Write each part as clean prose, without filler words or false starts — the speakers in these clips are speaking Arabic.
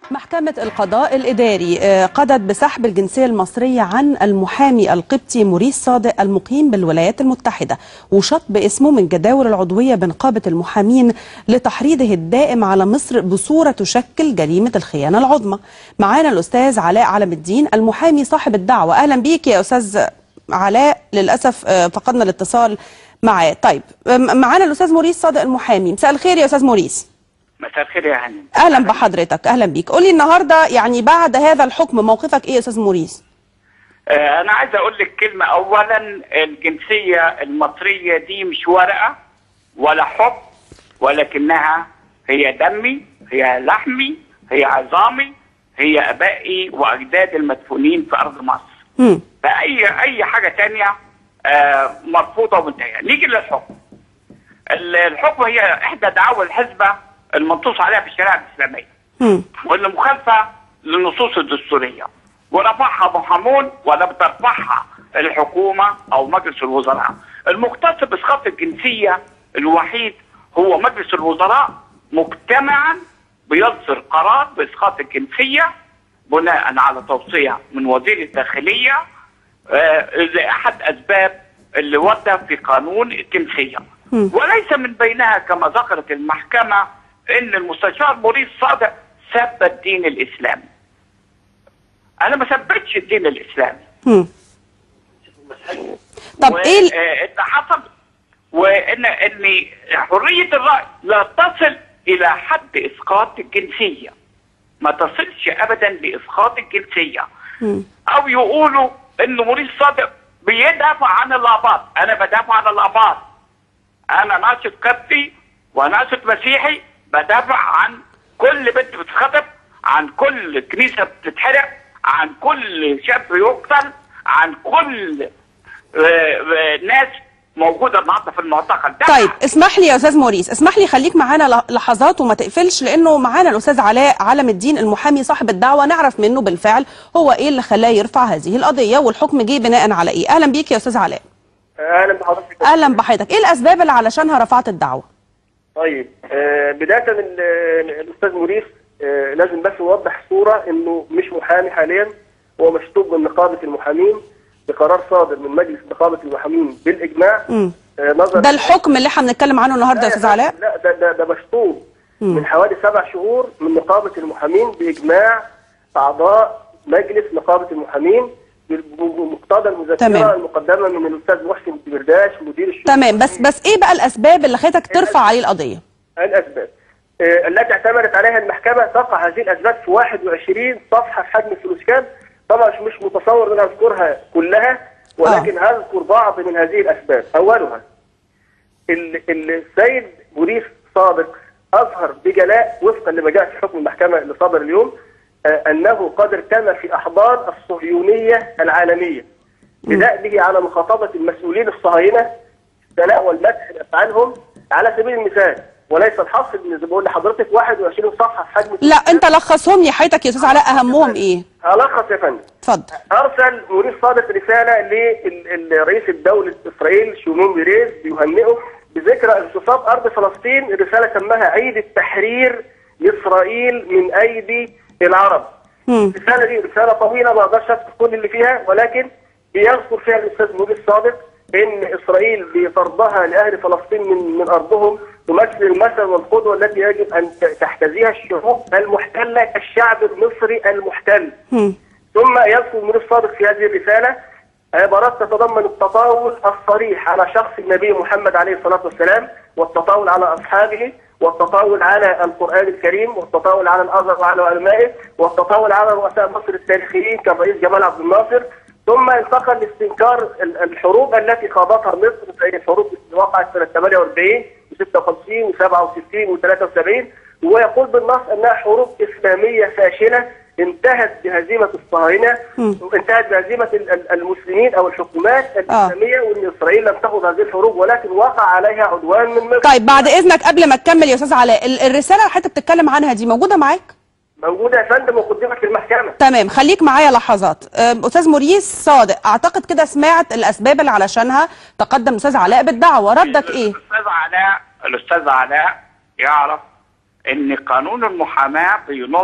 محكمة القضاء الإداري قضت بسحب الجنسية المصرية عن المحامي القبطي موريس صادق المقيم بالولايات المتحدة، وشطب اسمه من جداول العضوية بنقابة المحامين لتحريضه الدائم على مصر بصورة تشكل جريمة الخيانة العظمى. معانا الأستاذ علاء علم الدين المحامي صاحب الدعوة. أهلا بيك يا أستاذ علاء. للأسف فقدنا الاتصال معاه. طيب، معانا الأستاذ موريس صادق المحامي. مساء الخير يا أستاذ موريس. مساء الخير يا هاني. اهلا بحضرتك. اهلا بيك. قولي النهارده يعني بعد هذا الحكم موقفك ايه يا استاذ موريس؟ انا عايز اقول لك كلمه. اولا، الجنسيه المصريه دي مش ورقه ولا حب، ولكنها هي دمي، هي لحمي، هي عظامي، هي ابائي واجدادي المدفونين في ارض مصر. فاي حاجه تانية مرفوضه ومنتهيه. نيجي للحكم. الحكم هي احدى دعاوى الحزبه المنصوص عليها في الشريعه الاسلاميه، واللي مخالفه للنصوص الدستوريه، ورفعها محامون ولا بترفعها الحكومه او مجلس الوزراء. المختص باسقاط الجنسيه الوحيد هو مجلس الوزراء، مجتمعا بيصدر قرار باسقاط الجنسيه بناء على توصيه من وزير الداخليه لاحد اسباب اللي ورده في قانون الجنسيه، وليس من بينها كما ذكرت المحكمه ان المستشار موريس صادق سب الدين الاسلامي. انا ما سبتش الدين الاسلامي. طب ايه اللي حصل وان حريه الراي لا تصل الى حد اسقاط الجنسيه، ما تصلش ابدا لاسقاط الجنسيه. او يقولوا ان موريس صادق بيدافع عن الاباط. انا بدافع عن الاباط. انا ناشط قبطي وناشط مسيحي، بدافع عن كل بنت بتتخطب، عن كل كنيسه بتتحرق، عن كل شاب يقتل، عن كل ناس موجوده النهارده في المعتقل ده. طيب اسمح لي يا استاذ موريس، اسمح لي خليك معانا لحظات وما تقفلش، لانه معانا الاستاذ علاء علم الدين المحامي صاحب الدعوه، نعرف منه بالفعل هو ايه اللي خلاه يرفع هذه القضيه والحكم جه بناء على ايه. اهلا بيك يا استاذ علاء. اهلا بحضرتك. اهلا بحضرتك. ايه الاسباب اللي علشانها رفعت الدعوه؟ طيب، بدايه الاستاذ موريس لازم بس نوضح صوره انه مش محامي حاليا، هو مشطوب من نقابه المحامين بقرار صادر من مجلس نقابه المحامين بالاجماع. نظر ده الحكم اللي احنا بنتكلم عنه النهارده يا استاذ علاء؟ لا، ده مشطوب من حوالي 7 شهور من نقابه المحامين باجماع اعضاء مجلس نقابه المحامين بمقتضى المذكره المقدمه من الاستاذ محسن الدمرداش مدير الشؤون. تمام، بس ايه بقى الاسباب اللي خلتك ترفع عليه القضيه؟ الاسباب التي اعتمدت عليها المحكمه تقع هذه الاسباب في 21 صفحه في حجم الفلوسكاب. طبعا مش متصور ان اذكرها كلها، ولكن هذكر بعض من هذه الاسباب. اولها السيد موريس صادق اظهر بجلاء وفقا لما جاء في حكم المحكمه اللي صدر اليوم انه قد ارتمى في احضان الصهيونيه العالميه بدأبه على مخاطبه المسؤولين الصهاينه الثناء والمدح لافعالهم على سبيل المثال، وليس الحصر زي ما بقول لحضرتك 21 صفحه في حجم. لا انت لخصهم لي حياتك يا استاذ علاء، اهمهم ايه؟ هلخص يا فندم. اتفضل. ارسل موريس صادق رساله لرئيس الدوله اسرائيل شمعون بيريز بيهنئه بذكرى اغتصاب ارض فلسطين. الرساله سماها عيد التحرير لاسرائيل من ايدي العرب. الرساله دي رساله طويله ما اقدرش اذكر كل اللي فيها، ولكن بيذكر فيها الاستاذ موريس صادق ان اسرائيل بطردها لاهل فلسطين من ارضهم تمثل المثل والقدوه التي يجب ان تحتذيها الشعوب المحتله كالشعب المصري المحتل. ثم يذكر موريس صادق في هذه الرساله عبارات تتضمن التطاول الصريح على شخص النبي محمد عليه الصلاه والسلام، والتطاول على اصحابه، والتطاول على القرآن الكريم، والتطاول على الازهر وعلى علمائه، والتطاول على رؤساء مصر التاريخيين كالرئيس جمال عبد الناصر. ثم انتقل لاستنكار الحروب التي خاضتها مصر زي الحروب اللي وقعت سنه 48 و56 و67 و73، ويقول بالنص انها حروب اسلاميه فاشله انتهت بهزيمه الصهاينه وانتهت بهزيمه المسلمين او الحكومات الاسلاميه، وان اسرائيل لم تخوض هذه الحروب ولكن وقع عليها عدوان من مصر. طيب بعد اذنك قبل ما تكمل يا استاذ علاء، الرساله اللي حضرتك بتتكلم عنها دي موجوده معاك؟ موجوده يا فندم وقدمت في المحكمه. تمام، خليك معايا لحظات. استاذ موريس صادق اعتقد كده سمعت الاسباب اللي علشانها تقدم الاستاذ علاء بالدعوه، ردك ايه؟ الاستاذ علاء يعرف ان قانون المحاماه بينص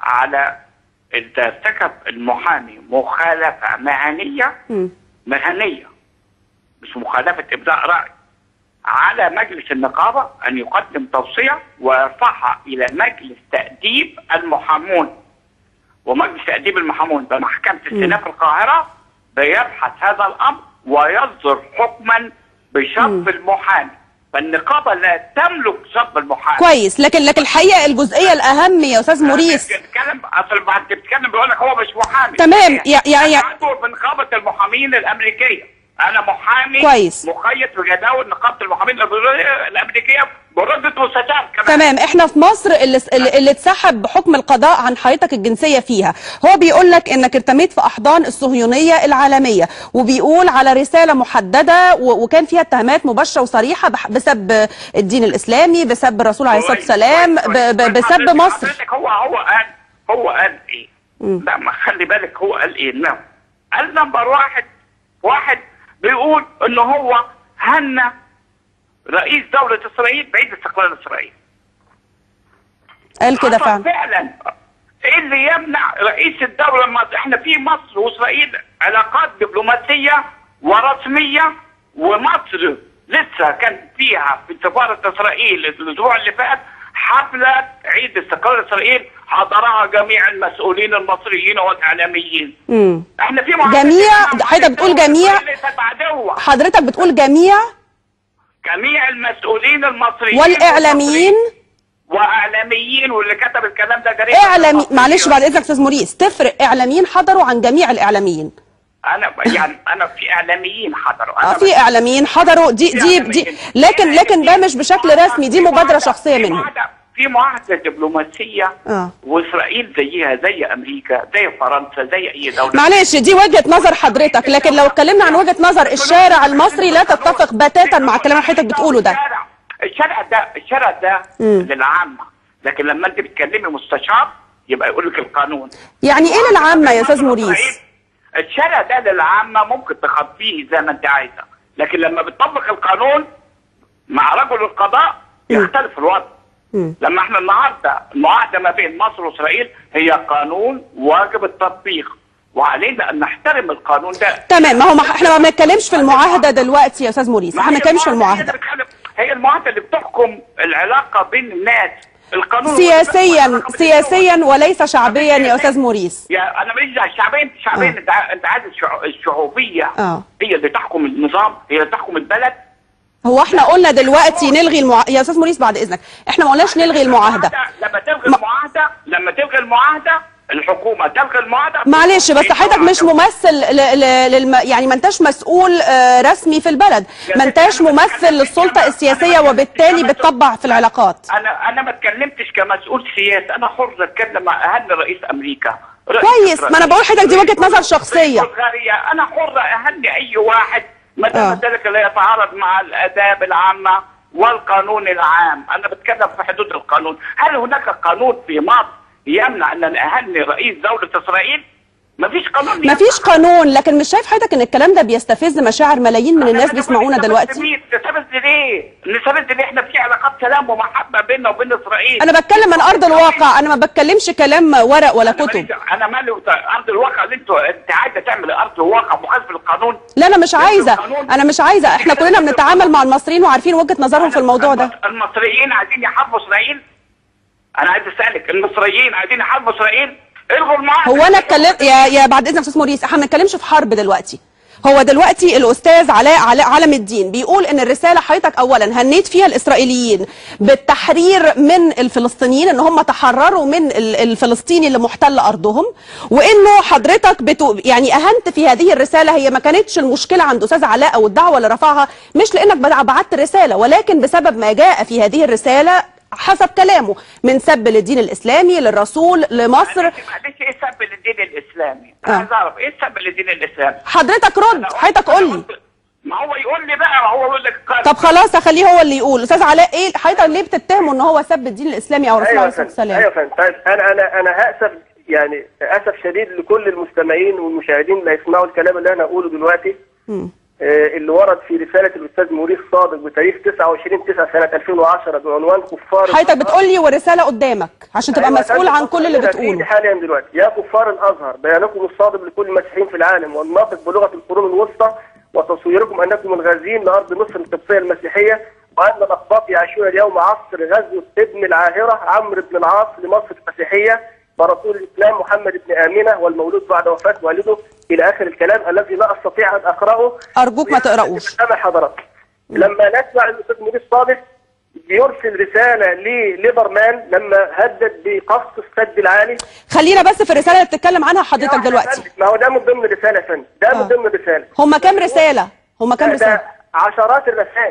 على إذا ارتكب المحامي مخالفة مهنية مش مخالفة إبداء رأي، على مجلس النقابة أن يقدم توصية ويرفعها إلى مجلس تأديب المحامون، ومجلس تأديب المحامون بمحكمة استئناف القاهرة بيبحث هذا الأمر ويصدر حكما بشطب المحامي، فالنقابة لا تملك شطب المحامي. كويس، لكن الحقيقة الجزئية الأهم يا أستاذ موريس، أصل بعد بتتكلم بيقول لك هو مش محامي. تمام، يعني عضو بنقابة المحامين الأمريكية، أنا محامي كويس مقيد في جداول نقابة المحامين الأمريكية برتبة مستشار كمان. تمام، احنا في مصر اللي اتسحب بحكم القضاء عن حضرتك الجنسية فيها، هو بيقول لك انك ارتميت في احضان الصهيونية العالمية، وبيقول على رسالة محددة وكان فيها اتهامات مباشرة وصريحة بسب الدين الاسلامي، بسب الرسول عليه الصلاة والسلام، بسب مصر. هو قال ايه؟ لا ما خلي بالك هو قال ايه؟ قال نمبر واحد بيقول ان هو هنى رئيس دولة اسرائيل بعيد استقلال اسرائيل. قال كده فعلا. ايه اللي يمنع رئيس الدولة احنا في مصر واسرائيل علاقات دبلوماسية ورسمية، ومصر لسه كان فيها في سفارة اسرائيل الاسبوع اللي فات حفلة عيد استقلال اسرائيل حضرها جميع المسؤولين المصريين والاعلاميين. احنا في جميع، حضرتك بتقول جميع، حضرتك بتقول جميع المسؤولين المصريين واعلاميين واللي كتب الكلام ده جريمة. معلش بعد اذنك استاذ موريس، تفرق اعلاميين حضروا عن جميع الاعلاميين؟ انا في اعلاميين حضروا، في اعلاميين حضروا دي لكن ده مش بشكل رسمي، دي مبادرة شخصية منهم. في معاهدة دبلوماسية واسرائيل زيها زي امريكا زي فرنسا زي اي دولة. معلش دي وجهة نظر حضرتك، لكن لو اتكلمنا عن وجهة نظر الشارع المصري لا تتفق باتاتا مع الكلام اللي حضرتك بتقوله ده. الشارع ده للعامة، لكن لما انت بتكلمي مستشار يبقى يقول لك القانون. يعني ايه للعامة يا استاذ موريس؟ الشارع ده للعامة ممكن تخطيه زي ما انت عايزة، لكن لما بتطبق القانون مع رجل القضاء يختلف الوضع. لما احنا النهارده المعاهده ما بين مصر واسرائيل هي قانون واجب التطبيق، وعلينا ان نحترم القانون ده. تمام، ما هو احنا ما بنتكلمش في المعاهده دلوقتي يا استاذ موريس، احنا ما بنتكلمش في المعاهده. هي المعاهده اللي بتحكم العلاقه بين الناس، القانون سياسيا وليس شعبيا يا استاذ موريس. يا انا ماليش دعوه شعبيا انت عايز الشعوبيه هي اللي تحكم النظام، هي اللي تحكم البلد. هو احنا قلنا دلوقتي نلغي يا استاذ موريس بعد اذنك، احنا ما قلناش نلغي المعاهده. لما تلغي المعاهده الحكومه تلغي المعاهده. معلش بس حضرتك مش ممثل يعني ما انتش مسؤول رسمي في البلد، ما انتش ممثل للسلطه السياسيه وبالتالي بتطبع في العلاقات. انا ما اتكلمتش كمسؤول سياسي، انا حر اتكلم مع اهل رئيس امريكا. كويس، ما انا بقول لحضرتك دي وجهه نظر شخصيه. انا حر اهني اي واحد ما دام ذلك لا يتعارض مع الآداب العامة والقانون العام. أنا بتكلم في حدود القانون. هل هناك قانون في مصر يمنع أن أهني رئيس دولة إسرائيل؟ مفيش قانون. مفيش قانون، لكن مش شايف حضرتك إن الكلام ده بيستفز مشاعر ملايين من الناس بيسمعونا دلوقتي؟ نستفز ليه؟ احنا في علاقات سلام ومحبة بيننا وبين إسرائيل. أنا بتكلم من أرض الواقع، أنا ما بتكلمش كلام ورق ولا كتب. أنا مالي أرض الواقع اللي أنت عايزة تعمل أرض الواقع مخالف للقانون؟ لا أنا مش عايزة، إحنا كلنا بنتعامل مع المصريين وعارفين وجهة نظرهم في الموضوع ده. المصريين عايزين يحاربوا إسرائيل؟ أنا عايز أسألك، المصريين عايزين يحاربوا إسرائيل؟ هو انا اتكلمت يا بعد اذنك استاذ موريس، احنا ما بنتكلمش في حرب دلوقتي. هو دلوقتي الاستاذ علاء علم الدين بيقول ان الرساله حضرتك اولا هنيت فيها الاسرائيليين بالتحرير من الفلسطينيين، ان هم تحرروا من الفلسطيني اللي محتل ارضهم، وانه حضرتك يعني اهنت في هذه الرساله. هي ما كانتش المشكله عند استاذ علاء او الدعوه اللي رفعها مش لانك بعت رساله، ولكن بسبب ما جاء في هذه الرساله حسب كلامه من سب للدين الاسلامي للرسول لمصر. معلش ايه سب للدين الاسلامي؟ انا عايز اعرف ايه سب للدين الاسلامي؟ حضرتك رد، حضرتك قول لي. ما هو يقول لي بقى، ما هو يقول لك. طب خلاص اخليه هو اللي يقول. استاذ علاء ايه حضرتك ليه بتتهمه ان هو سب الدين الاسلامي او الرسول عليه الصلاه والسلام؟ ايوه فندم. طيب انا هاسف، يعني اسف شديد لكل المستمعين والمشاهدين اللي هيسمعوا الكلام اللي انا هقوله دلوقتي. اللي ورد في رساله الاستاذ موريس صادق بتاريخ 29/9/2010 بعنوان كفار حضرتك بتقول لي والرساله قدامك عشان تبقى مسؤول عن كل اللي بتقوله حاليا دلوقتي. يا كفار الازهر، بيانكم الصادق لكل المسيحيين في العالم والناطق بلغه القرون الوسطى وتصويركم انكم الغازيين لارض مصر القبطيه المسيحيه، وان الاقباط يعيشون اليوم عصر غزو ابن العاهره عمرو بن العاص لمصر المسيحيه ورسول الاسلام محمد بن امنه والمولود بعد وفاه والده، الى اخر الكلام الذي لا استطيع ان اقراه. ارجوك ما تقراوش. سامع حضرتك. لما نسمع الاستاذ موريس صادق بيرسل رساله لليبرمان لما هدد بقصف السد العالي. خلينا بس في الرساله اللي بتتكلم عنها حضرتك دلوقتي. ما هو ده من ضمن الرساله يا فندم، ده من ضمن الرساله. هم كام رساله؟ هم كام رساله؟ عشرات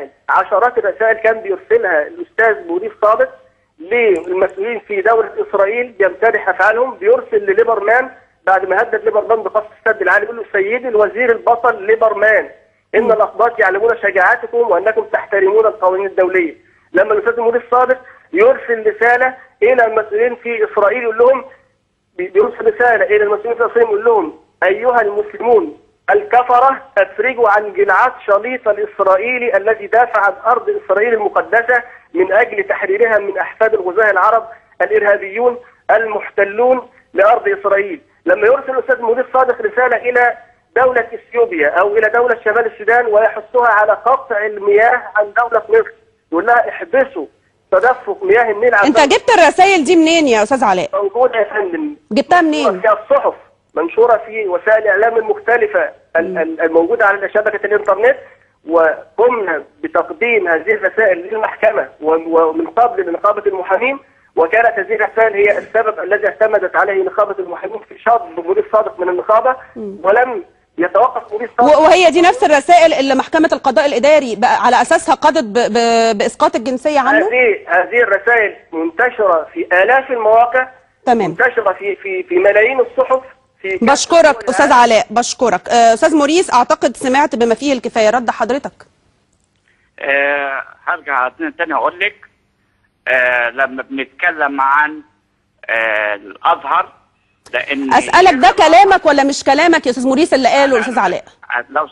الرسائل كان بيرسلها الاستاذ موريس صادق للمسؤولين في دوله اسرائيل بيمتدح افعالهم. بيرسل لليبرمان بعد ما هدد ليبرمان بقصف السد العالي، بيقول له سيدي الوزير البطل ليبرمان، ان الاقباط يعلمون شجاعتكم وانكم تحترمون القوانين الدوليه. لما الاستاذ موريس صادق يرسل رساله الى المسؤولين في اسرائيل يقول لهم، بيرسل رساله الى المسؤولين في اسرائيل يقول لهم ايها المسلمون الكفره افرجوا عن جلعاد شليط الاسرائيلي الذي دافع عن ارض اسرائيل المقدسه من اجل تحريرها من احفاد الغزاة العرب الارهابيون المحتلون لارض اسرائيل. لما يرسل الاستاذ موريس صادق رساله الى دوله اثيوبيا او الى دوله شمال السودان ويحثها على قطع المياه عن دوله مصر، يقول لها احبسوا تدفق مياه النيل عن انت جبت الرسائل دي منين يا استاذ علاء؟ موجوده يا فندم. جبتها منين؟ في الصحف، منشوره في وسائل الاعلام المختلفه الموجوده على شبكه الانترنت، وقمنا بتقديم هذه الرسائل للمحكمه ومن قبل لنقابه المحامين، وكانت هذه الرسائل هي السبب الذي اعتمدت عليه نقابه المحامين في شطب موريس صادق من النقابه، ولم يتوقف موريس صادق. وهي دي نفس الرسائل اللي محكمه القضاء الاداري على اساسها قضت باسقاط الجنسيه عنه؟ هذه الرسائل منتشره في الاف المواقع، تمام، منتشره في ملايين الصحف. بشكرك استاذ علاء، بشكرك. استاذ موريس، اعتقد سمعت بما فيه الكفايه رد حضرتك. هرجع تاني اقول لك، لما بنتكلم عن الازهر، لان اسالك ده كلامك ولا مش كلامك يا استاذ موريس اللي قاله الاستاذ علاء؟ لو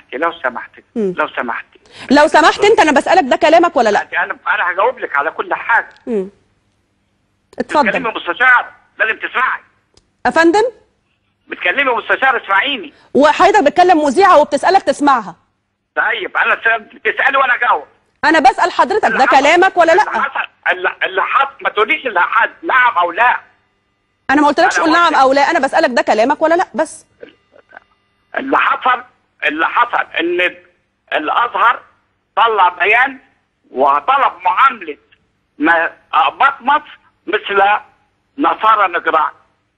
سمحت انت، انا بسالك ده كلامك ولا لا؟ انا هجاوب لك على كل حاجه. اتفضل. بتكلمي مستشار لازم تسمعي. افندم؟ بتكلمي مستشار اسمعيني. وحضرتك بتكلم مذيعه وبتسالك تسمعها. طيب انا تسالي وانا اجاوب. انا بسال حضرتك ده كلامك ولا لا؟ اللي حصل ما تقوليش اللي حصل نعم او لا. انا ما قلتلكش قول نعم او لا، انا بسالك ده كلامك ولا لا بس. اللي حصل ان الازهر طلع بيان وطلب معامله اقباط مصر مثل نصارى نجران.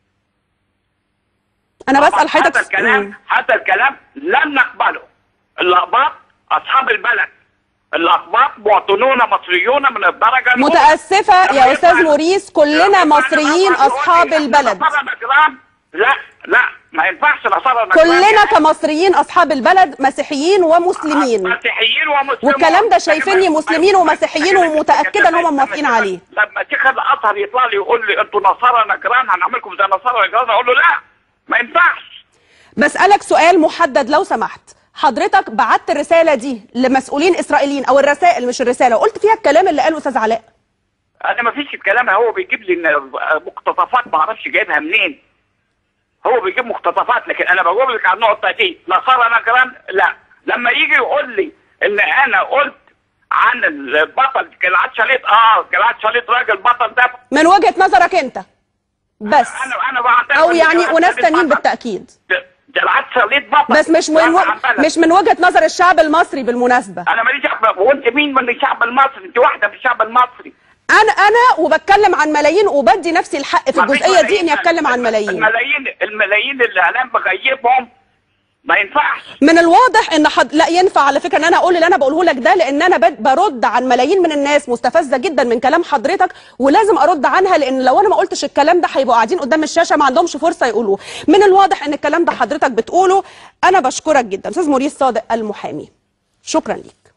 انا بسال حضرتك هذا الكلام لن نقبله. الاقباط اصحاب البلد، الاقباط مواطنون مصريون من الدرجه الاولى. متاسفه يا استاذ موريس، كلنا مصريين اصحاب البلد. لا ما ينفعش نصارى نجران. كلنا كمصريين اصحاب البلد مسيحيين ومسلمين. والكلام ده شايفيني مسلمين ومسيحيين ومتاكده ان هم موافقين عليه. لما شيخ الازهر يطلع لي يقول لي انتوا نصارى نجران هنعملكم زي نصارى نجران، اقول له لا ما ينفعش. بسالك سؤال محدد لو سمحت. حضرتك بعت الرساله دي لمسؤولين اسرائيليين او الرسائل مش الرساله وقلت فيها الكلام اللي قاله استاذ علاء؟ انا ما فيش الكلام، هو بيجيب لي مقتطفات ما اعرفش جايبها منين. هو بيجيب مقتطفات، لكن انا بجاوب لك على النقطه دي. نصارى نجران لا. لما يجي يقول لي ان انا قلت عن البطل جلعاد شليط، جلعاد شليط راجل بطل ده من وجهه نظرك انت بس. انا او يعني وناس تانيين بالتاكيد. جلعاد شليط بطل بس مش من وجهه نظر الشعب المصري بالمناسبه. انا ماليش شعب، وانت مين من الشعب المصري؟ انت واحده من الشعب المصري. انا وبتكلم عن ملايين وبدي نفسي الحق في الجزئيه دي اني اتكلم عن ملايين. الملايين اللي اعلام بغيبهم ما ينفعش. من الواضح ان لا ينفع على فكره ان انا اقول اللي انا بقوله لك ده، لان انا برد عن ملايين من الناس مستفزه جدا من كلام حضرتك، ولازم ارد عنها، لان لو انا ما قلتش الكلام ده هيبقوا قاعدين قدام الشاشه ما عندهمش فرصه يقولوه. من الواضح ان الكلام ده حضرتك بتقوله. انا بشكرك جدا استاذ موريس صادق المحامي، شكرا ليك.